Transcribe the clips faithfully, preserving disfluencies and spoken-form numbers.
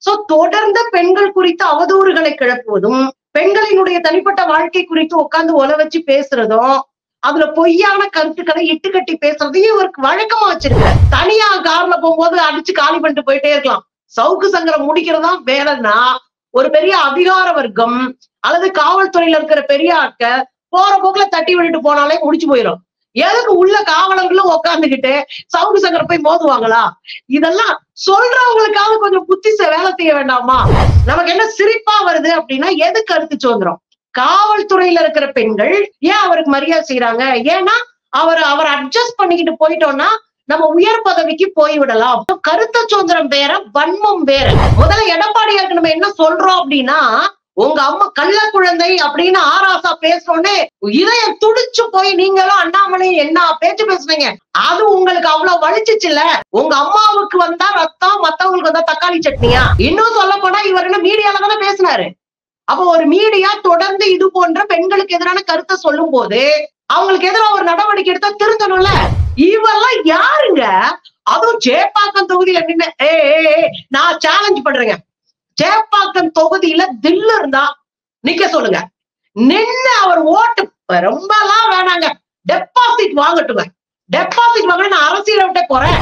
So தொடர்ந்து பெண்கள் குறித்து அவதூறுகளை கிளப்புவதும், பெண்களினுடைய தனிப்பட்ட வாழ்க்கை குறித்து உட்கார்ந்து ஒல வச்சு பேசுறதும், அதுல பொய்யான கருத்துக்களை இட்டுக்கட்டி பேசுறதையும் இவருக்கு வழக்கமா வச்சிருக்க. தனியா கார்ல போகும்போது அடிச்சு காலி பண்ணிட்டு போயிட்டே இருக்கலாம். சவுக்கு சங்கரம் முடிக்கிறதா வேலைன்னா ஒரு பெரிய அதிகார வர்க்கம் அல்லது காவல்துறையில இருக்கிற பெரிய ஆட்கள் போற போக்குல தட்டி விட்டுட்டு போனாலே முடிச்சு போயிடும். எதுக்கு உள்ள காவலர்களும் உட்காந்துக்கிட்டு சவுக்கு சங்கரம் போய் மோதுவாங்களா? இதெல்லாம் சொல்றவங்களுக்காக கொஞ்சம் புத்தி வேலை செய்ய வேண்டாமா? நமக்கு என்ன சிரிப்பா வருது அப்படின்னா, எது கருத்து சுதந்திரம்? காவல்துறையில இருக்கிற பெண்கள் ஏன் அவருக்கு மரியாதை செய்யறாங்க? ஏன்னா அவர் அவர் அட்ஜஸ்ட் பண்ணிக்கிட்டு போயிட்டோம்னா நம்ம உயர் பதவிக்கு போய்விடலாம். கருத்து சுதந்திரம் வேற, வன்மம் வேற. முதல்ல எடப்பாடியாருக்கு நம்ம என்ன சொல்றோம் அப்படின்னா, உங்க அம்மா கள்ள குழந்தை அப்படின்னு ஆராசா பேசுறோன்னே இதயம் துடிச்சு போய் நீங்களும் அண்ணாமலை என்ன பேச்சு பேசுறீங்க? அது உங்களுக்கு அவ்வளவு வலிச்சிச்சு இல்ல? உங்க அம்மாவுக்கு வந்தா ரத்தம், மத்தவங்களுக்கு வந்தா தக்காளி சட்னியா? இன்னும் சொல்ல போனா இவர் என்ன மீடியால தானே பேசினாரு. அப்ப ஒரு மீடியா தொடர்ந்து இது போன்ற பெண்களுக்கு எதிரான கருத்தை சொல்லும் போது அவங்களுக்கு எதிராக ஒரு நடவடிக்கை எடுத்தா திருந்தணும்ல. இவெல்லாம் யாருங்க? அதுவும் சேப்பாக்கம் தொகுதியில நின்று ஏ நான் சேலஞ்ச் பண்றேங்க, சேப்பாக்கம் தொகுதியில தில்லு இருந்தா நிக்க சொல்லுங்க. நின்னு அவர் ஓட்டு ரொம்ப எல்லாம் வேணாங்க, டெபாசிட் வாங்கட்டுங்க. டெபாசிட் வாங்க நான் அரசியலை விட்டே போறேன்.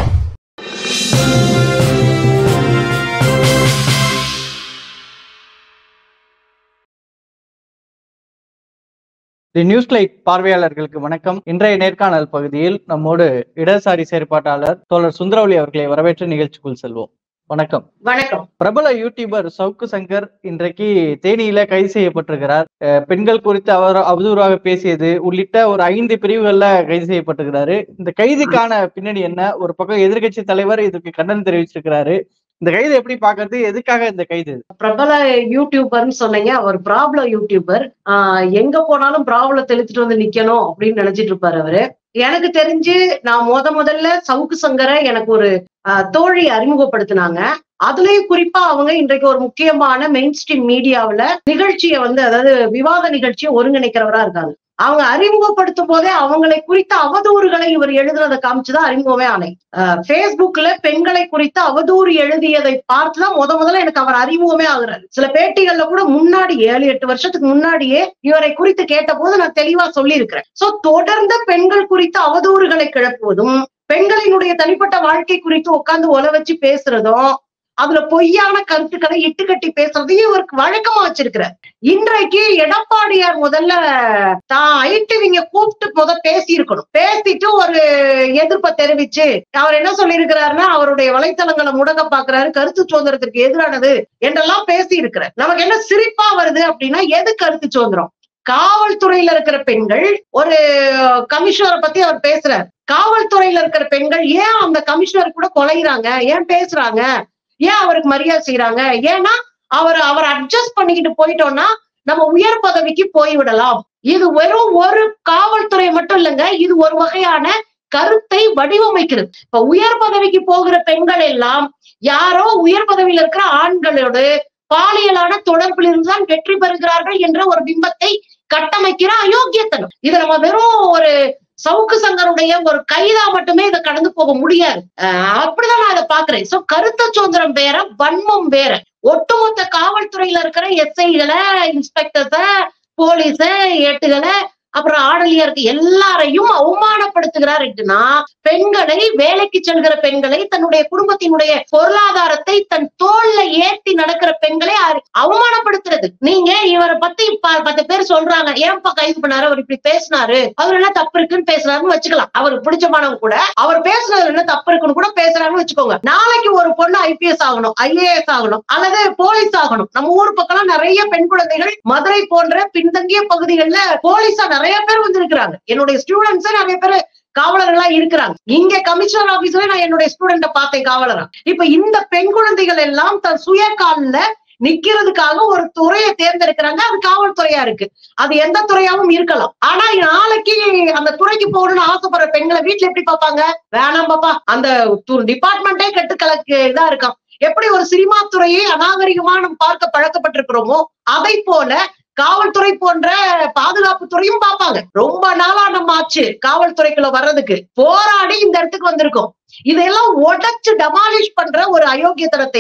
தி நியூஸ் லைட் பார்வையாளர்களுக்கு வணக்கம். இன்றைய நேர்காணல் பகுதியில் நம்மோடு இடதுசாரி செயற்பாட்டாளர் தோழர் சுந்தரவலி அவர்களை வரவேற்று நிகழ்ச்சிக்குள் செல்வோம். வணக்கம். வணக்கம். பிரபல யூடியூபர் சவுக்கு சங்கர் இன்றைக்கு தேனியில கைது செய்யப்பட்டிருக்கிறார். பெண்கள் குறித்து அவர் அவதூறாக பேசியது உள்ளிட்ட ஒரு ஐந்து பிரிவுகள்ல கைது செய்யப்பட்டிருக்கிறாரு. இந்த கைதுக்கான பின்னணி என்ன? ஒரு பக்கம் எதிர்கட்சி தலைவர் இதுக்கு கண்டனம் தெரிவிச்சிருக்கிறாரு. இந்த கைது எப்படி பாக்குறது? எதுக்காக இந்த கைது? பிரபல யூடியூபர்னு சொன்னீங்க, அவர் ப்ராப்ளம் யூடியூபர். ஆஹ் எங்க போனாலும் ப்ராப்ளத்தை இழுத்துட்டு வந்து நிக்கணும் அப்படின்னு நினைச்சிட்டு இருப்பாரு அவரு. எனக்கு தெரிஞ்சு நான் முத முதல்ல சவுக்கு சங்கரை எனக்கு ஒரு ஆஹ் தோழி அறிமுகப்படுத்தினாங்க. அதுலயும் குறிப்பா அவங்க இன்றைக்கு ஒரு முக்கியமான மெயின் ஸ்ட்ரீம் மீடியாவில நிகழ்ச்சியை வந்து, அதாவது விவாத நிகழ்ச்சியை ஒருங்கிணைக்கிறவரா இருக்காங்க. அவங்க அறிமுகப்படுத்தும் போதே அவங்களை குறித்த அவதூறுகளை இவர் எழுதுறதை காமிச்சுதான் அறிமுகமே ஆனேன். பேஸ்புக்ல பெண்களை குறித்த அவதூறு எழுதியதை பார்த்துதான் முத முதல்ல எனக்கு அவர் அறிமுகமே ஆகுறாரு. சில பேட்டிகள்ல கூட முன்னாடி ஏழு எட்டு வருஷத்துக்கு முன்னாடியே இவரை குறித்து கேட்ட போது நான் தெளிவா சொல்லி இருக்கிறேன். சோ தொடர்ந்து பெண்கள் குறித்த அவதூறுகளை கிளப்புவதும், பெண்களினுடைய தனிப்பட்ட வாழ்க்கை குறித்து உட்கார்ந்து ஒல வச்சு பேசுறதும், அதுல பொய்யான கருத்துக்களை இட்டுக்கட்டி பேசுறதையும் இவருக்கு வழக்கமா வச்சிருக்கிறார். இன்றைக்கு எடப்பாடியார் முதல்ல தான் ஐடிவிங்க கூப்பிட்டு முத பேசி இருக்கணும். பேசிட்டு ஒரு எதிர்ப்பை தெரிவிச்சு அவர் என்ன சொல்லி இருக்கிறாருன்னா, அவருடைய வலைத்தளங்களை முடக்க பாக்குறாரு, கருத்து சுதந்திரத்திற்கு எதிரானது என்றெல்லாம் பேசி இருக்கிறார். நமக்கு என்ன சிரிப்பா வருது அப்படின்னா, எது கருத்து சுதந்திரம்? காவல்துறையில இருக்கிற பெண்கள், ஒரு கமிஷனரை பத்தி அவர் பேசுறாரு. காவல்துறையில இருக்கிற பெண்கள் ஏன் அந்த கமிஷனர் கூட கொலைகிறாங்க, ஏன் பேசுறாங்க, ஏன் அவருக்கு மரியாதை செய்யறாங்க? ஏன்னா அவர் அவர் அட்ஜஸ்ட் பண்ணிக்கிட்டு போயிட்டோம்னா நம்ம உயர் பதவிக்கு போய்விடலாம். இது வெறும் ஒரு காவல்துறை மட்டும் இல்லைங்க, இது ஒரு வகையான கருத்தை வடிவமைக்கிறது. இப்ப உயர் பதவிக்கு போகிற பெண்கள் எல்லாம் யாரோ உயர் பதவியில் இருக்கிற ஆண்களோடு பாலியலான தொடர்பில் இருந்துதான் வெற்றி பெறுகிறார்கள் என்ற ஒரு பிம்பத்தை கட்டமைக்கிற அயோக்கியத்தனம். இதை நம்ம வெறும் ஒரு சவுக்கு சங்கருடைய ஒரு கைதா மட்டுமே இதை கடந்து போக முடியாது. அஹ் அப்படிதான் நான் இதை பாக்குறேன். சோ கருத்து சுதந்திரம் வேற, வன்மம் வேற. ஒட்டுமொத்த காவல்துறையில இருக்கிற எஸ்ஐகளை, இன்ஸ்பெக்டர்ஸ, போலீஸ, ஏட்டுகளை, அப்புறம் ஆடலியருக்கு எல்லாரையும் அவமானப்படுத்துகிறார் என்றுனா, பெண்களை, வேலைக்கு செல்கிற பெண்களை, தன்னுடைய குடும்பத்தினுடைய பொருளாதாரத்தை தன் தோல்ல ஏற்றி நடக்கிற பெண்களை அவமானப்படுத்துறது. நீங்க இவரை பத்தி பத்து பேர் சொல்றாங்க, ஏன்பா கைது பண்ணாரு, அவர் இப்படி பேசினாரு, அவர் என்ன தப்பு இருக்குன்னு பேசுறாருன்னு வச்சுக்கலாம். அவருக்கு பிடிச்சமானவங்க கூட அவர் பேசுனது என்ன தப்பு இருக்குன்னு கூட பேசுறாருன்னு வச்சுக்கோங்க. நாளைக்கு ஒரு பொண்ணு ஐபிஎஸ் ஆகணும், ஐஏஎஸ் ஆகணும், அல்லது போலீஸ் ஆகணும். நம்ம ஊர் பக்கம் நிறைய பெண் குழந்தைகள் மதுரை போன்ற பின்தங்கிய பகுதிகளில் போலீஸா நிறைய பேர் வந்து இருக்கிறாங்க. என்னுடைய ஸ்டூடெண்ட்ஸ் நிறைய பேர் காவலர்களா இருக்கிறாங்க. இங்க கமிஷனர் ஆபீஸ்ல நான் என்னுடைய ஸ்டூடெண்ட பார்த்தேன் காவலரா. இப்ப இந்த பெண் குழந்தைகள் எல்லாம் தன் சுய கால்ல நிக்கிறதுக்காக ஒரு துறையை தேர்ந்தெடுக்கிறாங்க. அது காவல்துறையா இருக்கு, அது எந்த துறையாவும் இருக்கலாம். ஆனா நாளைக்கு அந்த துறைக்கு போகணும்னு ஆசைப்படுற பெண்களை வீட்டுல எப்படி பார்ப்பாங்க? வேணாம் பாப்பா, அந்த டிபார்ட்மெண்டே கெட்டுக்கலக்கு இதா இருக்கான். எப்படி ஒரு சினிமா துறையை அநாகரிகமா நம்ம பார்க்க பழக்கப்பட்டிருக்கிறோமோ, அதை போல காவல்துறை போன்ற பாதுகாப்பு துறையும் பார்ப்பாங்க. ரொம்ப நாளா நம்ம ஆச்சு காவல்துறைக்குள்ள வர்றதுக்கு, போராடி இந்த இடத்துக்கு வந்திருக்கோம். இதெல்லாம் உடைச்சு டெமாலிஷ் பண்ற ஒரு அயோக்கியத்தனத்தை தான்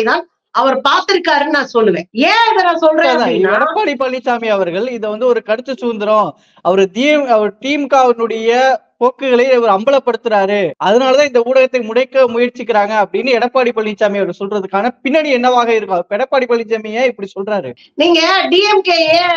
அவர் பார்த்திருக்காருன்னு நான் சொல்லுவேன். ஏன் இதை நான் சொல்றேன் அப்படின்னா, எடப்பாடி பழனிசாமி அவர்கள் இதை வந்து ஒரு கருத்து சுதந்திரம், அவர் அவர் திமுகவினுடைய போக்குகளை அவர் அம்பலப்படுத்துறாரு, அதனாலதான் இந்த ஊடகத்தை முடைக்க முயற்சிக்கிறாங்க அப்படின்னு எடப்பாடி பழனிசாமி அவர் சொல்றதுக்கான பின்னணி என்னவாக இருக்கும்? எடப்பாடி பழனிசாமியே இப்படி சொல்றாரு. நீங்க டிஎம்கே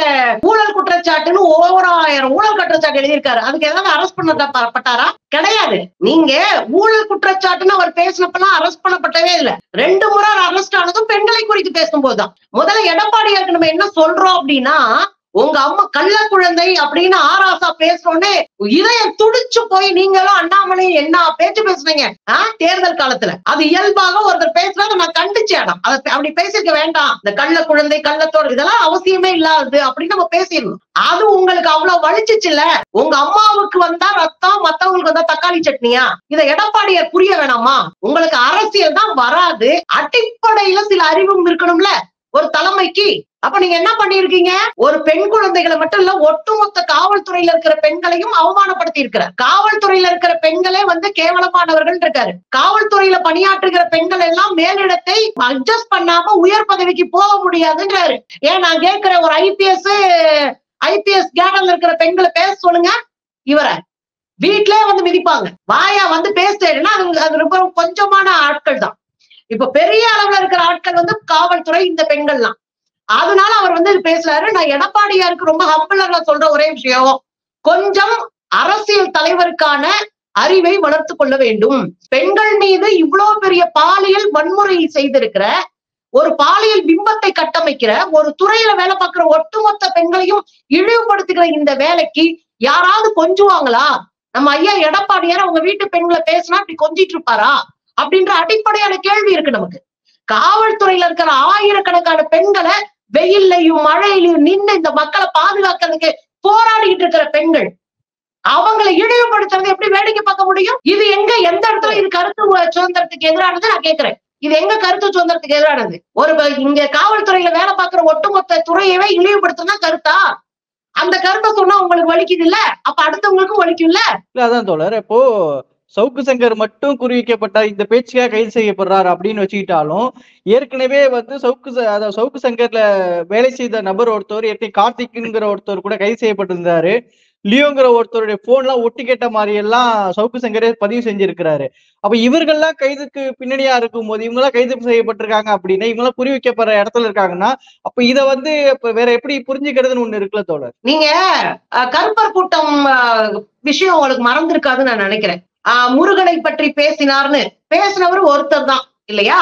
ஊழல் குற்றச்சாட்டுன்னு ஓராயிரம் ஊழல் குற்றச்சாட்டு எழுதியிருக்காரு. அதுக்கு ஏதாவது அரெஸ்ட் பண்ணப்பட்டாரா? கிடையாது. நீங்க ஊழல் குற்றச்சாட்டுன்னு அவர் பேசினப்பெல்லாம் அரெஸ்ட் பண்ணப்பட்டவே இல்லை. ரெண்டு முறை அரெஸ்ட் ஆனதும் பெண்களை குறித்து பேசும்போதுதான். முதல்ல எடப்பாடியாருக்கு நம்ம என்ன சொல்றோம் அப்படின்னா, உங்க அம்மா கள்ள குழந்தை அப்படின்னு ஆராசா பேசுறோன்னே இதயம் துடிச்சு போய் நீங்களும் அண்ணாமலை என்ன பேச்சு பேசுனீங்க தேர்தல் காலத்துல. அது இயல்பாக ஒருத்தர் பேசுறத நான் கண்டிச்சேன். அதை அப்படி பேசிருக்க வேண்டாம். இந்த கள்ள குழந்தை கள்ளத்தோடு இதெல்லாம் அவசியமே இல்லாது அப்படின்னு நம்ம பேசிடணும். அது உங்களுக்கு அவ்வளவு வலிச்சிச்சு இல்ல? உங்க அம்மாவுக்கு வந்தா ரத்தம், மத்தவங்களுக்கு வந்தா தக்காளி சட்னியா? இதை எடப்பாடியார் புரிய வேணாமா? உங்களுக்கு அரசியல் தான் வராது, அடிப்படையில சில அறிவும் இருக்கணும்ல ஒரு தலைமைக்கு. அப்ப நீங்க என்ன பண்ணிருக்கீங்க? ஒரு பெண் குழந்தைகளை மட்டும் இல்ல, ஒட்டுமொத்த காவல்துறையில இருக்கிற பெண்களையும் அவமானப்படுத்தி இருக்கிறார். காவல்துறையில இருக்கிற பெண்களே வந்து கேவலமானவர்கள் இருக்காரு. காவல்துறையில பணியாற்றுகிற பெண்கள் எல்லாம் மேலிடத்தை அட்ஜஸ்ட் பண்ணாம உயர் பதவிக்கு போக முடியாதுன்றாரு. ஏன் நான் கேட்கிற ஒரு ஐபிஎஸ் ஐபிஎஸ் கேடர்ல இருக்கிற பெண்களை பேச சொல்லுங்க. இவரை வீட்லயே வந்து மிதிப்பாங்க. வாயா வந்து பேசுறேன்னா அது ரொம்ப கொஞ்சமான ஆட்கள் தான். இப்ப பெரிய அளவுல இருக்கிற ஆட்கள் வந்து காவல்துறை, இந்த பெண்கள்லாம். அதனால அவர் வந்து பேசுறாரு. நான் எடப்பாடியாருக்கு ரொம்ப ஹம்பிளர்ல சொல்ற ஒரே விஷயம், கொஞ்சம் அரசியல் தலைவருக்கான அறிவை வளர்த்து கொள்ள வேண்டும். பெண்கள் மீது இவ்வளவு பெரிய பாலியல் வன்முறை செய்திருக்கிற, ஒரு பாலியல் பிம்பத்தை கட்டமைக்கிற, ஒரு துறையில வேலை பார்க்கிற ஒட்டுமொத்த பெண்களையும் இழிவுபடுத்துகிற இந்த வேலைக்கு யாராவது கொஞ்சுவாங்களா? நம்ம ஐயா எடப்பாடியார் அவங்க வீட்டு பெண்களை பேசினா அப்படி கொஞ்சிட்டு இருப்பாரா அப்படின்ற அடிப்படையான கேள்வி இருக்கு நமக்கு. காவல்துறையில இருக்கிற ஆயிரக்கணக்கான பெண்களை வெயில்லையும் மழையிலையும் நின்று இந்த மக்களை பாதுகாக்கிறதுக்கு போராடிக்கிட்டு இருக்கிற பெண்கள், அவங்களை இழிவுபடுத்துறது எப்படி வேடிக்கை பார்க்க முடியும்? இது எங்க எந்த இடத்துல இது கருத்து சுதந்திரத்துக்கு எதிரானது நான் கேட்கிறேன். இது எங்க கருத்து சுதந்திரத்துக்கு எதிரானது? ஒரு இங்க காவல்துறையில வேலை பார்க்கிற ஒட்டுமொத்த துறையவே இழிவுபடுத்துனா கருத்தா? அந்த கருத்தை சொன்னா உங்களுக்கு வலிக்குது இல்ல, அப்ப அடுத்தவங்களுக்கும் வலிக்கும் இல்ல. அதான் தோழர், இப்போ சவுக்கு சங்கர் மட்டும் குறிவிக்கப்பட்டார், இந்த பேச்சுக்காக கைது செய்யப்படுறாரு அப்படின்னு வச்சுக்கிட்டாலும், ஏற்கனவே வந்து சவுக்கு அதாவது சவுக்கு சங்கர்ல வேலை செய்த நபர் ஒருத்தர், ஏற்கனவே கார்த்திக்ங்கிற ஒருத்தர் கூட கைது செய்யப்பட்டிருந்தாரு. லியோங்கிற ஒருத்தருடைய போன் எல்லாம் ஒட்டி கேட்ட மாதிரி எல்லாம் சவுக்கு சங்கரே பதிவு செஞ்சிருக்கிறாரு. அப்ப இவர்கள்லாம் கைதுக்கு பின்னணியா இருக்கும் போது, இவங்க எல்லாம் கைது செய்யப்பட்டிருக்காங்க அப்படின்னா, இவங்க எல்லாம் குறிவிக்கப்படுற இடத்துல இருக்காங்கன்னா, அப்ப இத வந்து வேற எப்படி புரிஞ்சுக்கிறதுன்னு ஒண்ணு இருக்குல்ல தோழர்? நீங்க கருப்பர் கூட்டம் விஷயம் உங்களுக்கு மறந்திருக்காதுன்னு நான் நினைக்கிறேன். ஆஹ் முருகனை பற்றி பேசினார்னு பேசினவர் ஒருத்தர் தான் இல்லையா?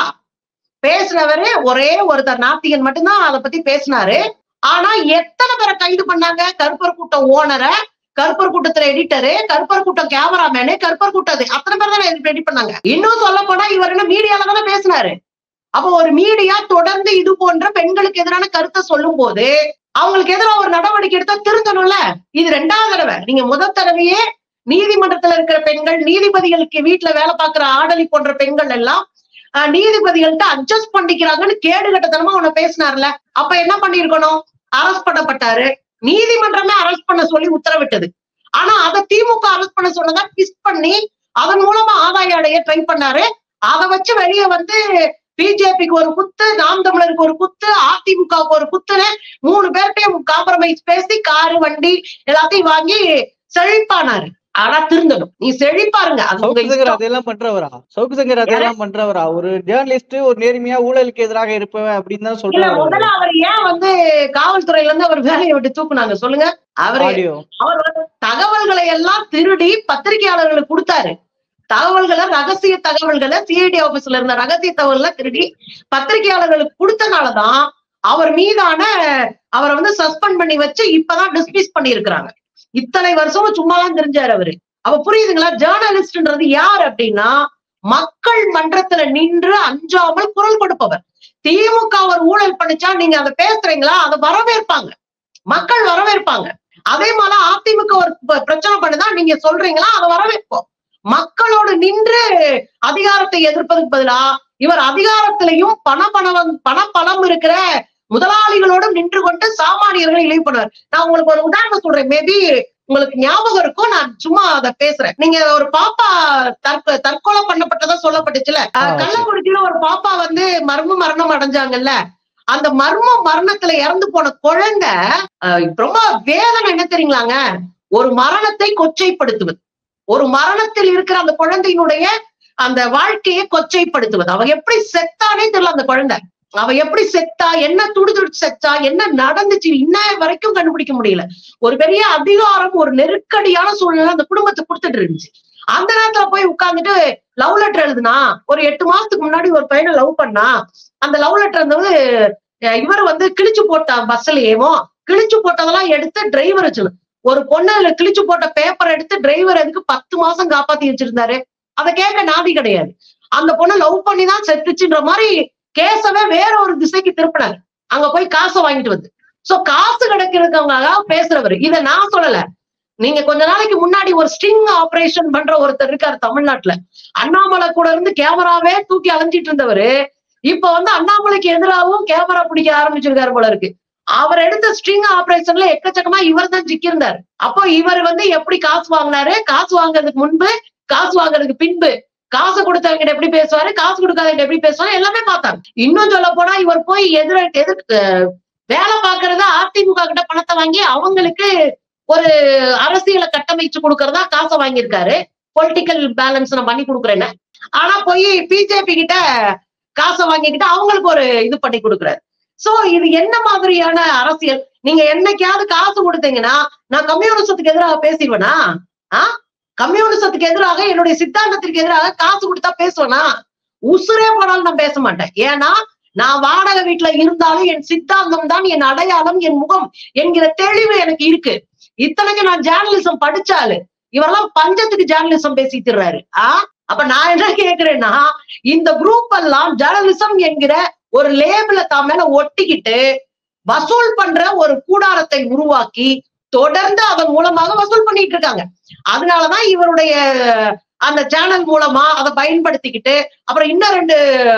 பேசினவரு ஒரே ஒருத்தர், நாத்திகன் மட்டும்தான் அதை பத்தி பேசினாரு. ஆனா எத்தனை பேரை கைது பண்ணாங்க? கருப்பர் கூட்டம் ஓனரை, கருப்பர் கூட்டத்துல எடிட்டரு, கருப்பர் கூட்டம் கேமராமேனு, கருப்பர் கூட்டது அத்தனை பேர் தானே எடிட் பண்ணாங்க. இன்னும் சொல்ல போனா இவர் என்ன மீடியால தானே பேசினாரு. அப்போ ஒரு மீடியா தொடர்ந்து இது போன்ற பெண்களுக்கு எதிரான கருத்தை சொல்லும் போது அவங்களுக்கு எதிராக ஒரு நடவடிக்கை எடுத்தா திருந்தணும்ல. இது ரெண்டாவது தடவை. நீங்க முதல் தடவையே நீதிமன்றத்துல இருக்கிற பெண்கள், நீதிபதிகளுக்கு வீட்டுல வேலை பார்க்கிற ஆடலி போன்ற பெண்கள் எல்லாம் நீதிபதிகள்கிட்ட அட்ஜஸ்ட் பண்ணிக்கிறாங்கன்னு கேடு கட்டத்தனமா அவனை பேசினார்ல. அப்ப என்ன பண்ணிருக்கணும்? அரெஸ்ட் பண்ணப்பட்டாரு. நீதிமன்றமே அரெஸ்ட் பண்ண சொல்லி உத்தரவிட்டது. ஆனா அதை திமுக அரெஸ்ட் பண்ண சொன்னதா ட்விஸ்ட் பண்ணி அதன் மூலமா ஆதாய அடைய ட்ரை பண்ணாரு. அதை வச்சு வெளியே வந்து பிஜேபிக்கு ஒரு குத்து, நாம் தமிழருக்கு ஒரு குத்து, அதிமுகவுக்கு ஒரு குத்துன்னு மூணு பேர்கிட்டையும் காம்ப்ரமைஸ் பேசி காரு வண்டி எல்லாத்தையும் வாங்கி செழிப்பானாரு. ஆனா திருந்தணும். நீ செழிப்பாருங்க. அதெல்லாம் பண்றவரா? சவுக்கு சங்கர் அதெல்லாம் பண்றவரா? ஒரு ஜேர்னலிஸ்ட் ஒரு நேர்மையா ஊழலுக்கு எதிராக இருப்பவன் அப்படின்னு தான் சொல்றாரு. முதல்ல அவர் ஏன் வந்து காவல்துறையில இருந்து அவர் வேலையை விட்டு தூக்குனாங்க சொல்லுங்க? அவரு அவர் தகவல்களை எல்லாம் திருடி பத்திரிகையாளர்களுக்கு கொடுத்தாரு. தகவல்களை, ரகசிய தகவல்களை சிஐடி ஆபீஸ்ல இருந்த ரகசிய தகவல்களை திருடி பத்திரிகையாளர்களுக்கு கொடுத்தனாலதான் அவர் மீதான அவரை வந்து சஸ்பெண்ட் பண்ணி வச்சு இப்பதான் டிஸ்மிஸ் பண்ணி இருக்கிறாங்க. இத்தனை வருஷமும் சும்மாலாம் தெரிஞ்சாரு அவரு. அப்ப புரியுதுங்களா? ஜேர்னலிஸ்ட்ன்றது யார் அப்படின்னா, மக்கள் மன்றத்துல நின்று அஞ்சாமல் குரல் கொடுப்பவர். திமுக அவர் ஊழல் பண்ணிச்சா நீங்க அதை பேசுறீங்களா? அதை வரவேற்பாங்க, மக்கள் வரவேற்பாங்க. அதே மாதிரி அதிமுக ஒரு பிரச்சனை பண்ணுதான் நீங்க சொல்றீங்களா? அதை வரவேற்போம். மக்களோடு நின்று அதிகாரத்தை எதிர்ப்பதற்கு பதிலா இவர் அதிகாரத்திலையும் பண பணம் பண பலம் இருக்கிற முதலாளிகளோடும் நின்று கொண்டு சாமானியர்களை இழிவுபடுவார். நான் உங்களுக்கு ஒரு உதாரணம் சொல்றேன். மேபி உங்களுக்கு ஞாபகம் இருக்கும், நான் சும்மா அதை பேசுறேன். நீங்க ஒரு பாப்பா தற்கொ தற்கொலை பண்ணப்பட்டதா சொல்லப்பட்டுச்சுல, கள்ளக்குறிச்சியில ஒரு பாப்பா வந்து மர்ம மரணம் அடைஞ்சாங்கல்ல, அந்த மர்ம மரணத்துல இறந்து போன குழந்தை ரொம்ப வேதனை என்ன தெரியுங்களாங்க, ஒரு மரணத்தை கொச்சைப்படுத்துவது, ஒரு மரணத்தில் இருக்கிற அந்த குழந்தையினுடைய அந்த வாழ்க்கையை கொச்சைப்படுத்துவது. அவ எப்படி செத்தானே தெரியல அந்த குழந்தை, அவ எப்படி செத்தா, என்ன துடிதுடிச்சு செத்தா, என்ன நடந்துச்சு இன்ன வரைக்கும் கண்டுபிடிக்க முடியல. ஒரு பெரிய அதிகாரம், ஒரு நெருக்கடியான சூழ்நிலை அந்த குடும்பத்துக்கு கொடுத்துட்டு இருந்துச்சு. அந்த நேரத்துல போய் உட்கார்ந்துட்டு லவ் லெட்டர் எழுதுனா, ஒரு எட்டு மாசத்துக்கு முன்னாடி ஒரு பையனை லவ் பண்ணா, அந்த லவ் லெட்டர் வந்து இவர் வந்து கிழிச்சு போட்டா, பஸ்லயேமோ கிழிச்சு போட்டதெல்லாம் எடுத்து டிரைவர் வச்சு, ஒரு பொண்ணு கிழிச்சு போட்ட பேப்பர் எடுத்து டிரைவர் எதுக்கு பத்து மாசம் காப்பாத்தி வச்சிருந்தாரு, அதை கேட்க நாதி கிடையாது. அந்த பொண்ணு லவ் பண்ணிதான் செத்துச்சுன்ற மாதிரி கேசவே வேற ஒரு திசைக்கு திருப்பினாரு. அங்க போய் காசை வாங்கிட்டு வந்து, சோ காசு கிடைக்கிறதுக்காக பேசுறவரு. இதை நான் சொல்லல, நீங்க கொஞ்ச நாளைக்கு முன்னாடி ஒரு ஸ்டிங் ஆபரேஷன் பண்ற ஒருத்தர் இருக்காரு தமிழ்நாட்டுல, அண்ணாமலை கூட இருந்து கேமராவே தூக்கி அலைஞ்சிட்டு இருந்தவரு இப்ப வந்து அண்ணாமலைக்கு எதிராகவும் கேமரா பிடிக்க ஆரம்பிச்சிருக்காரு போல இருக்கு. அவர் எடுத்த ஸ்ட்ரிங் ஆபரேஷன்ல எக்கச்சக்கமா இவர் தான் சிக்கியிருந்தாரு. அப்போ இவர் வந்து எப்படி காசு வாங்கினாரு, காசு வாங்குறதுக்கு முன்பு, காசு வாங்குறதுக்கு பின்பு, காசு கொடுத்தவங்க எப்படி பேசுவாரு, காசு கொடுக்காதவங்க எப்படி பேசுவாரு, எல்லாமே பார்த்தாங்க. இன்னும் சொல்ல போனா இவர் போய் எதிர எதிர்த்து வேலை பார்க்கறதா அதிமுக கிட்ட பணத்தை வாங்கி அவங்களுக்கு ஒரு அரசியலை கட்டமைச்சு கொடுக்கறதா காசை வாங்கியிருக்காரு. பொலிட்டிக்கல் பேலன்ஸ் நான் பண்ணி கொடுக்குறேன்னு, ஆனா போய் பிஜேபி கிட்ட காசை வாங்கிக்கிட்டு அவங்களுக்கு ஒரு இது பண்ணி கொடுக்குறாரு. சோ இது என்ன மாதிரியான அரசியல்? நீங்க என்னைக்காவது காசு கொடுத்தீங்கன்னா நான் கம்யூனிசத்துக்கு எதிராக பேசிடுவேனா? ஆஹ் கம்யூனிசத்துக்கு எதிராக, என்னுடைய சித்தாந்தத்திற்கு எதிராக காசு கொடுத்தா பேசுவேனா? உசுரே போனாலும் நான் பேச மாட்டேன். ஏன்னா நான் வாடகை வீட்டுல இருந்தாலும் என் சித்தாந்தம் தான் என் அடையாளம், என் முகம் என்கிற தெளிவு எனக்கு இருக்கு. இத்தனைக்கு நான் ஜேர்னலிசம் படிச்சாலு, இவரெல்லாம் பஞ்சத்துக்கு ஜேர்னலிசம் பேசிட்டுறாரு. ஆஹ் அப்ப நான் என்ன கேக்குறேன்னா, இந்த குரூப் எல்லாம் ஜேர்னலிசம் என்கிற ஒரு லேபிள தான் மேல ஒட்டிக்கிட்டு வசூல் பண்ற ஒரு கூடாரத்தை உருவாக்கி தொடர்ந்து அதன் மூலமாக வசூல் பண்ணிட்டு இருக்காங்க. அதனாலதான் இவருடைய அந்த சேனல் மூலமா அதை பயன்படுத்திக்கிட்டு அப்புறம் இன்னும் ரெண்டு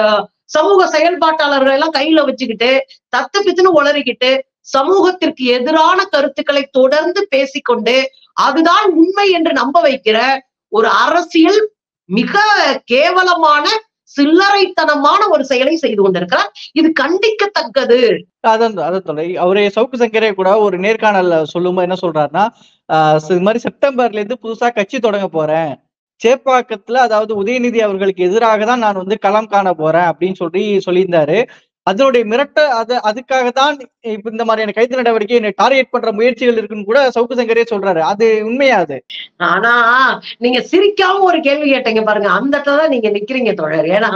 சமூக செயல்பாட்டாளர்கள் எல்லாம் கையில வச்சுக்கிட்டு தத்து பித்துன்னு உளறிக்கிட்டு சமூகத்திற்கு எதிரான கருத்துக்களை தொடர்ந்து பேசிக்கொண்டு அதுதான் உண்மை என்று நம்ப வைக்கிற ஒரு அரசியல் மிக கேவலமான சில்லறைத்தனமான ஒரு செயலை செய்து கொண்டிருக்கிறார். இது கண்டிக்கத்தக்கது. அதான் அதான் தொலை அவரே சவுக்கு சங்கரே கூட ஒரு நேர்காணல்ல சொல்லும்போது என்ன சொல்றாருன்னா, ஆஹ் இது மாதிரி செப்டம்பர்ல இருந்து புதுசா கட்சி தொடங்க போறேன், சேப்பாக்கத்துல அதாவது உதயநிதி அவர்களுக்கு எதிராக தான் நான் வந்து களம் காண போறேன் அப்படின்னு சொல்லி சொல்லியிருந்தாரு. அதனுடைய மிரட்ட அது அதுக்காக தான் இப்ப இந்த மாதிரியான கைது நடவடிக்கை என்னை டார்கெட் பண்ற முயற்சிகள் இருக்குன்னு கூட சவுக்கு சங்கரே சொல்றாரு. அது உண்மையா? அது ஆனா நீங்க சிரிக்காம ஒரு கேள்வி கேட்டீங்க பாருங்க, அந்த இடத்துல தான் நீங்க நிக்கிறீங்க தோழர். ஏன்னா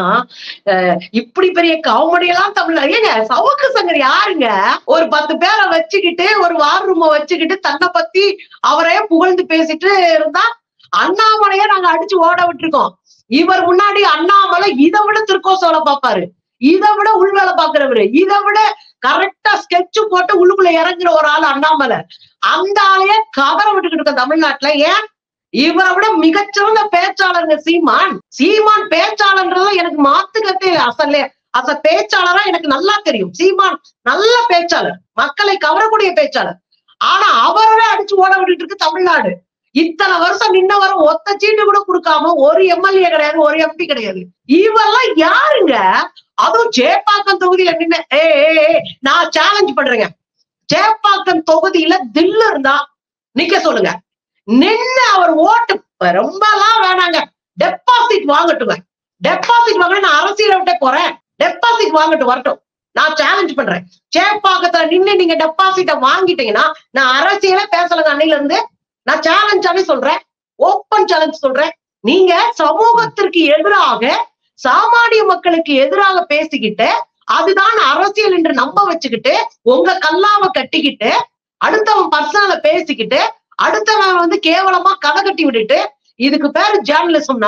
இப்படி பெரிய காமெடி எல்லாம் தமிழ்ல ஏங்க சவுக்கு சங்கர் யாருங்க? ஒரு பத்து பேரை வச்சுக்கிட்டு ஒரு வார் ரூமை வச்சுக்கிட்டு தன்னை பத்தி அவரே புகழ்ந்து பேசிட்டு இருந்தா அண்ணாமலைய நாங்க அடிச்சு ஓட விட்டுருக்கோம். இவர் முன்னாடி அண்ணாமலை இதை விட திருக்கோசோல பாப்பாரு, இதை விட உள் வேலை பாக்குறவரு, இதை விட கரெக்டா ஸ்கெட்சு போட்டு உள்ளுக்குள்ள இறங்குற ஒரு ஆள் அண்ணாமலை. அந்த ஆளைய கதற விட்டுக்கிட்டு இருக்க தமிழ்நாட்டுல. ஏன்? இவரை விட மிகச்சிறந்த பேச்சாளருங்க சீமான். சீமான் பேச்சாளர்ன்றத எனக்கு மாத்து கத்தே அசல்ல அச பேச்சாளரா எனக்கு நல்லா தெரியும். சீமான் நல்ல பேச்சாளர், மக்களை கவரக்கூடிய பேச்சாளர். ஆனா அவரவே அடிச்சு ஓட விட்டுட்டு இருக்கு தமிழ்நாடு. இத்தனை வருஷம் நின்னவரை ஒத்த சீட்டு கூட கொடுக்காம ஒரு எம்எல்ஏ கிடையாது, ஒரு எம்பி கிடையாது. இவெல்லாம் யாருங்க? அதுவும் சேப்பாக்கம் தொகுதியில நின்ன ஏ நான் சேலஞ்ச் பண்றேங்க, சேப்பாக்கம் தொகுதியில தில்லு இருந்தா நிக்க சொல்லுங்க. நின்னு அவர் ஓட்டு ரொம்ப எல்லாம் வேணாங்க, டெபாசிட் வாங்கட்டுங்க. டெபாசிட் வாங்க, நான் அரசியலை விட்டே போறேன், டெபாசிட் வாங்கட்டு வரட்டும். நான் சேலஞ்ச் பண்றேன். சேப்பாக்கத்துல நின்று நீங்க டெபாசிட்ட வாங்கிட்டீங்கன்னா நான் அரசியலே பேசலங்க. அன்னையில இருந்து நான் சேலஞ்சாவே சொல்றேன், ஓப்பன் சேலஞ்ச் சொல்றேன். நீங்க சமூகத்திற்கு எதிராக சாமானிய மக்களுக்கு எதிராக பேசிக்கிட்டு அதுதான் அரசியல் என்று நம்ப வச்சுக்கிட்டு உங்க கல்லாவை கட்டிக்கிட்டு அடுத்தவன் பர்சனல பேசிக்கிட்டு அடுத்தவன் வந்து கேவலமா கதை கட்டி விட்டுட்டு இதுக்கு பேரு ஜேர்னலிசம்னா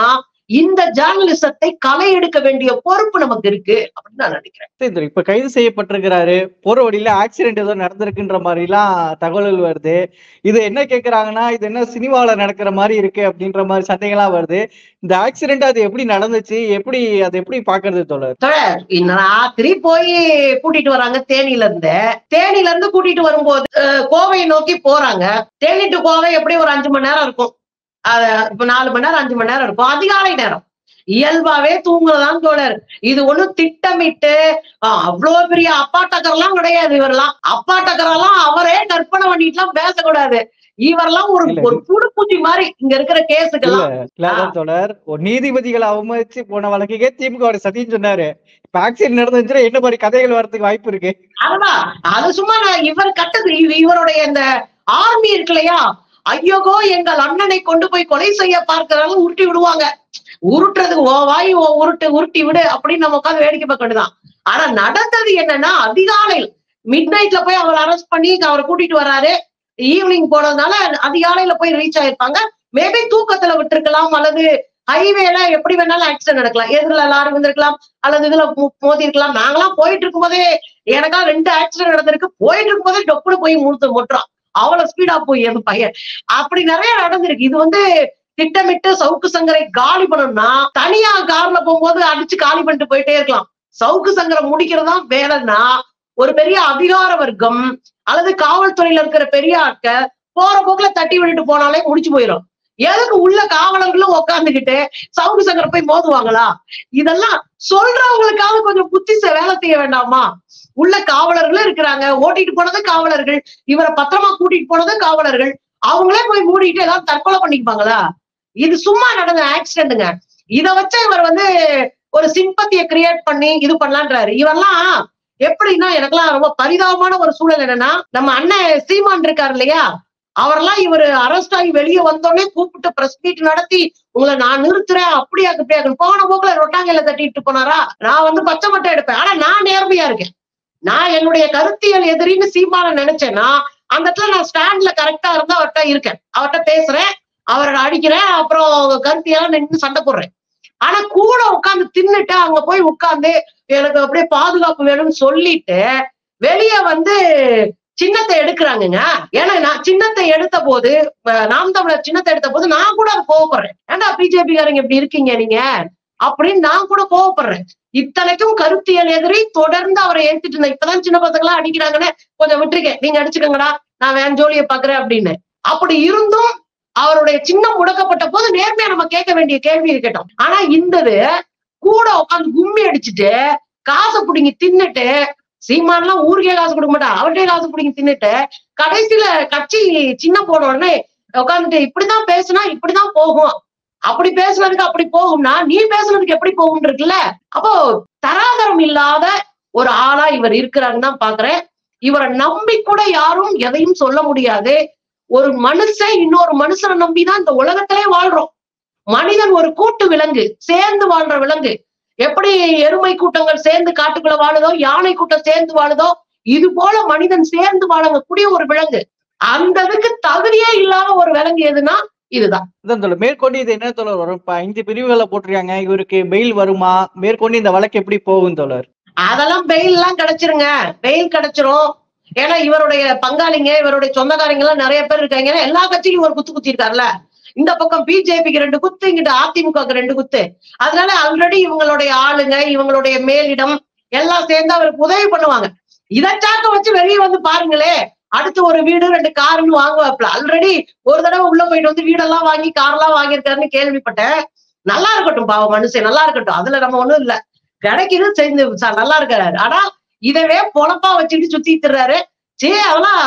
இந்த ஜேர்னலிசத்தை களை எடுக்க வேண்டிய பொறுப்பு நமக்கு இருக்கு அப்படின்னு நான் நினைக்கிறேன். இப்ப கைது செய்யப்பட்டிருக்கிறாரு, போற வழியில ஆக்சிடென்ட் ஏதோ நடந்திருக்குன்ற மாதிரி எல்லாம் தகவல்கள் வருது. இது என்ன கேக்குறாங்கன்னா, இது என்ன சினிமாவில நடக்கிற மாதிரி இருக்கு அப்படின்ற மாதிரி சண்டைகள்லாம் வருது. இந்த ஆக்சிடென்ட் அது எப்படி நடந்துச்சு, எப்படி அதை எப்படி பாக்குறது தோழர்? தோழர், ராத்திரி போய் கூட்டிட்டு வராங்க தேனியில இருந்து. தேனியில இருந்து கூட்டிட்டு வரும்போது கோவையை நோக்கி போறாங்க. தேனி டு கோவை எப்படி ஒரு அஞ்சு மணி நேரம் இருக்கும். அத இப்ப நாலு மணி நேரம் அஞ்சு மணி நேரம் இருக்கும். அதிகாலை நேரம் இயல்பாவே தூங்குறதான் தோழர். இது ஒண்ணும் திட்டமிட்டு அவ்வளவு பெரிய அப்பாட்டக்கரெல்லாம் கிடையாது. இவரெல்லாம் அப்பாட்டக்கரெல்லாம் அவரே கற்பனை பண்ணிட்டு எல்லாம் பேசக்கூடாது. இவரெல்லாம் ஒரு ஒரு புடுப்பூச்சி மாதிரி இங்க இருக்கிற கேஸுக்கெல்லாம் தோழர். நீதிபதிகளை அவமதிச்சு போன வழக்கே திமுக சதின்னு சொன்னாரு. இப்ப ஆக்சிடென்ட் நடந்துச்சுன்னா என்ன மாதிரி கதைகள் வரதுக்கு வாய்ப்பு இருக்கு. அதுதான் அது சும்மா இவர் கட்டது. இவருடைய இந்த ஆர்மி இருக்கு இல்லையா, ஐயோகோ எங்கள் அண்ணனை கொண்டு போய் கொலை செய்ய பார்க்கிறாங்க, உருட்டி விடுவாங்க. உருட்டுறதுக்கு ஓ வாய் ஓ உருட்டு உருட்டி விடு அப்படின்னு நம்ம உட்காந்து வேடிக்கை பார்க்க வேண்டியதான். ஆனா நடந்தது என்னன்னா, அதிகாலையில் மிட் நைட்ல போய் அவர் அரெஸ்ட் பண்ணி அவரை கூட்டிட்டு வர்றாரு. ஈவினிங் போனதுனால அதிகாலையில போய் ரீச் ஆயிருப்பாங்க. மேபி தூக்கத்துல விட்டுருக்கலாம், அல்லது ஹைவேல எப்படி வேணாலும் ஆக்சிடென்ட் நடக்கலாம். எதிரில லாரி வந்திருக்கலாம், அல்லது இதுல மோதி இருக்கலாம். நாங்களாம் போயிட்டு இருக்கும் போதே எனக்கா ரெண்டு ஆக்சிடென்ட் நடந்திருக்கு. போயிட்டு இருக்கும் போதே டொப்புனு போய் முழுத்து முட்டுறான். அவ்வளவு ஸ்பீடா போய் என் பையன் அப்படி நிறைய நடந்திருக்கு. இது வந்து திட்டமிட்டு சவுக்கு சங்கரை காலி பண்ணணும்னா தனியா கார்ல போகும்போது அடிச்சு காலி பண்ணிட்டு போயிட்டே இருக்கலாம். சவுக்கு சங்கரை முடிக்கிறதா வேலைன்னா ஒரு பெரிய அதிகார வர்க்கம் அல்லது காவல்துறையில இருக்கிற பெரிய ஆட்கள் போற போக்குல தட்டி விட்டுட்டு போனாலே முடிச்சு போயிடும். எதுக்கு உள்ள காவலர்களும் உட்காந்துக்கிட்டு சவுக்கு சங்கரை போய் மோதுவாங்களா? இதெல்லாம் சொல்றவங்களுக்காவது கொஞ்சம் புத்தி வேலை செய்ய வேண்டாமா? உள்ள காவலர்களும் இருக்கிறாங்க. ஓட்டிட்டு போனது காவலர்கள், இவரை பத்திரமா கூட்டிட்டு போனது காவலர்கள். அவங்களே போய் மூடிட்டு ஏதாவது தற்கொலை பண்ணிப்பாங்களா? இது சும்மா நடந்த ஆக்சிடென்ட்ங்க. இத வச்ச இவர் வந்து ஒரு சிம்பத்தியை கிரியேட் பண்ணி இது பண்ணலான்றாரு. இவரெல்லாம் எப்படின்னா, எனக்கெல்லாம் ரொம்ப பரிதாபமான ஒரு சூழல் என்னன்னா, நம்ம அண்ணன் சீமான் இருக்காரு இல்லையா, அவரெல்லாம் இவரு அரெஸ்ட் ஆகி வெளியே வந்தோடனே கூப்பிட்டு பிரஸ் மீட் நடத்தி உங்களை நான் நிறுத்துறேன் அப்படியாக்கு அப்படியாக்கு போன போக்குல ரொட்டாங்கையில தட்டிட்டு போனாரா? நான் வந்து பச்சை மட்டை எடுப்பேன். ஆனா நான் நேர்மையா இருக்கேன். நான் என்னுடைய கருத்தியல் எதிரின்னு சீமான நினைச்சேன்னா அந்த இடத்துல நான் ஸ்டாண்ட்ல கரெக்டா இருந்தா அவர்கிட்ட இருக்கேன், அவர்கிட்ட பேசுறேன், அவரை அடிக்கிறேன், அப்புறம் கருத்தியெல்லாம் நின்று சண்டை போடுறேன். ஆனா கூட உட்காந்து தின்னுட்டு அங்க போய் உட்கார்ந்து எனக்கு அப்படியே பாதுகாப்பு வேணும்னு சொல்லிட்டு வெளியே வந்து சின்னத்தை எடுக்கிறாங்கங்க. ஏன்னா நான் சின்னத்தை எடுத்த போது, நாம் தமிழர் சின்னத்தை எடுத்த போது நான் கூட அதை கோவப்படுறேன். ஏன்டா பிஜேபி காரங்க இப்படி இருக்கீங்க நீங்க அப்படின்னு நான் கூட கோவப்படுறேன். இத்தனைக்கும் கருத்தியல் எதிரி தொடர்ந்து அவரை ஏத்துட்டு இருந்தேன். இப்பதான் சின்ன பசங்க எல்லாம் அடிக்கிறாங்கன்னு கொஞ்சம் விட்டுருக்கேன், நீங்க அடிச்சுக்கங்கடா நான் வேன் ஜோலியை பாக்குறேன் அப்படின்னு. அப்படி இருந்தும் அவருடைய சின்னம் முடக்கப்பட்ட போது நேர்மையா நம்ம கேட்க வேண்டிய கேள்வி இருக்கட்டும். ஆனா இந்தது கூட உட்காந்து கும்மி அடிச்சுட்டு காசை பிடிங்கி தின்னுட்டு, சீமான்லாம் ஊருக்கே காசு கொடுக்க மாட்டா, அவர்கிட்டே காசு பிடிங்கி தின்னுட்டு கடைசியில கட்சி சின்ன போன உடனே உட்காந்துட்டு இப்படிதான் பேசுனா இப்படிதான் போகும், அப்படி பேசுனதுக்கு அப்படி போகும்னா நீ பேசுனதுக்கு எப்படி போகும் இருக்குல்ல. அப்போ தராதரம் இல்லாத ஒரு ஆளா இவர் இருக்கிறாருன்னு தான் பாக்குறேன். இவரை நம்பி கூட யாரும் எதையும் சொல்ல முடியாது. ஒரு மனுஷன் இன்னொரு மனுஷனை நம்பிதான் இந்த உலகத்திலே வாழ்றோம். மனிதன் ஒரு கூட்டு விலங்கு, சேர்ந்து வாழ்ற விலங்கு. எப்படி எருமை கூட்டங்கள் சேர்ந்து காட்டுக்குள்ள வாழுதோ, யானை கூட்டம் சேர்ந்து வாழுதோ, இது போல மனிதன் சேர்ந்து வாழக்கூடிய ஒரு விலங்கு. அந்த இதுக்கு தகுதியே இல்லாத ஒரு விலங்கு எதுனா இதுதான். மேற்கொண்டு இது என்ன தோழர் வரும்? இப்ப ஐந்து பிரிவுகளை போட்டிருக்காங்க, இவருக்கு பெயில் வருமா? மேற்கொண்டு இந்த வழக்கு எப்படி போகும் தோழர்? அதெல்லாம் பெயில் எல்லாம் கிடைச்சிருங்க, பெயில் கிடைச்சிரும். ஏன்னா இவருடைய பங்காளிங்க, இவருடைய சொந்தக்காரங்க எல்லாம் நிறைய பேர் இருக்காங்க. எல்லா கட்சியும் ஒரு குத்து குத்தி இருக்காருல்ல. இந்த பக்கம் பிஜேபிக்கு ரெண்டு குத்து, இங்கிட்ட அதிமுகக்கு ரெண்டு குத்து. அதனால ஆல்ரெடி இவங்களுடைய ஆளுங்க, இவங்களுடைய மேலிடம் எல்லாம் சேர்ந்து அவருக்கு உதவி பண்ணுவாங்க. இதை சாக்க வச்சு வெளியே வந்து பாருங்களே, அடுத்து ஒரு வீடு ரெண்டு காருன்னு வாங்குவாப்ல. ஆல்ரெடி ஒரு தடவை உள்ள போயிட்டு வந்து வீடெல்லாம் வாங்கி காரெல்லாம் வாங்கியிருக்காருன்னு கேள்விப்பட்டேன். நல்லா இருக்கட்டும், பாவம் மனுஷன் நல்லா இருக்கட்டும், அதுல நம்ம ஒண்ணும் இல்ல, கிடைக்குது செஞ்சு நல்லா இருக்காரு. ஆனா இதவே பொழப்பா வச்சுட்டு சுத்திட்டு இருக்காரு. சே அதெல்லாம்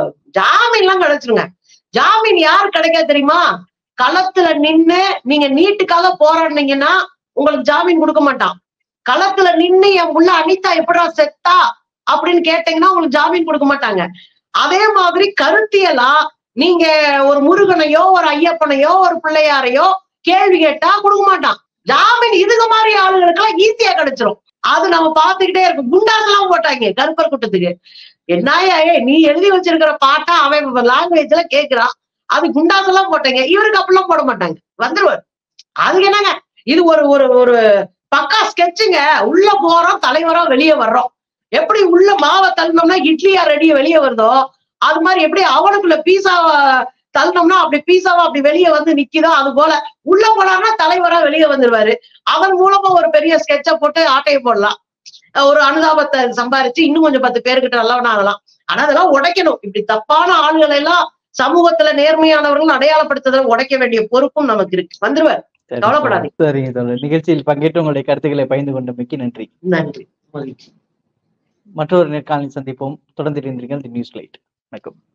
ஜாமீன் எல்லாம் கிடைச்சிருங்க. ஜாமீன் யார் கிடைக்காது தெரியுமா? களத்துல நின்னு நீங்க நீட்டுக்காக போராடினீங்கன்னா உங்களுக்கு ஜாமீன் கொடுக்க மாட்டான். களத்துல நின்னு என் உள்ள அனிதா எப்படா செத்தா அப்படின்னு கேட்டீங்கன்னா உங்களுக்கு ஜாமீன் கொடுக்க மாட்டாங்க. அதே மாதிரி கருத்தியலா நீங்க ஒரு முருகனையோ ஒரு ஐயப்பனையோ ஒரு பிள்ளையாரையோ கேள்வி கேட்டா கொடுக்க மாட்டான் ஜாமீன். இதுக்கு மாதிரி ஆளுங்களுக்கு எல்லாம் ஈஸியா கிடைச்சிரும். அது நம்ம பாத்துக்கிட்டே இருக்கும். குண்டாஸ் எல்லாம் போட்டாங்க கருப்பர் கூட்டத்துக்கு. என்னாயா நீ எழுதி வச்சிருக்கிற பாட்டா அவன் லாங்குவேஜ்ல கேக்குறான், அது குண்டாஸ் எல்லாம் போட்டாங்க. இவருக்கு அப்படிலாம் போட மாட்டாங்க, வந்துருவாரு. அதுக்கு என்னங்க இது ஒரு ஒரு ஒரு பக்கா ஸ்கெட்சுங்க. உள்ள போறோம், தலைவரா வெளியே வர்றோம். எப்படி உள்ள மாவை தள்ளணும்னா இட்லியா ரெடி வெளியே வருதோ, அது மாதிரி எப்படி அவனுக்குள்ள பீஸாவா தள்ளணும்னா அப்படி பீஸாவா அப்படி வெளியே வந்து நிக்குதோ, அது போல உள்ள போனார்னா தலைவரா வெளியே வந்துருவாரு. அதன் மூலமா ஒரு பெரிய ஸ்கெட்ச போட்டு ஆட்டையை போடலாம். ஒரு அனுதாபத்தை சம்பாரிச்சு இன்னும் கொஞ்சம் பத்து பேருக்கிட்ட நல்லவனா ஆகலாம். ஆனா அதெல்லாம் உடைக்கணும். இப்படி தப்பான ஆளுகளை எல்லாம் சமூகத்துல நேர்மையானவர்கள் அடையாளப்படுத்துறதை உடைக்க வேண்டிய பொறுப்பும் நமக்கு இருக்கு. வந்துருவார், கவலைப்படாதீங்க. சரிங்க தோழர். நிகழ்ச்சியில் பங்கேற்று உங்களுடைய கருத்துக்களை பகிர்ந்து கொண்டமைக்கு நன்றி. நன்றி. மகிழ்ச்சி. மற்றொரு நேர்காணலில் சந்திப்போம். தொடர்ந்து இருந்தீர்கள் தி நியூஸ் லைட். வணக்கம்.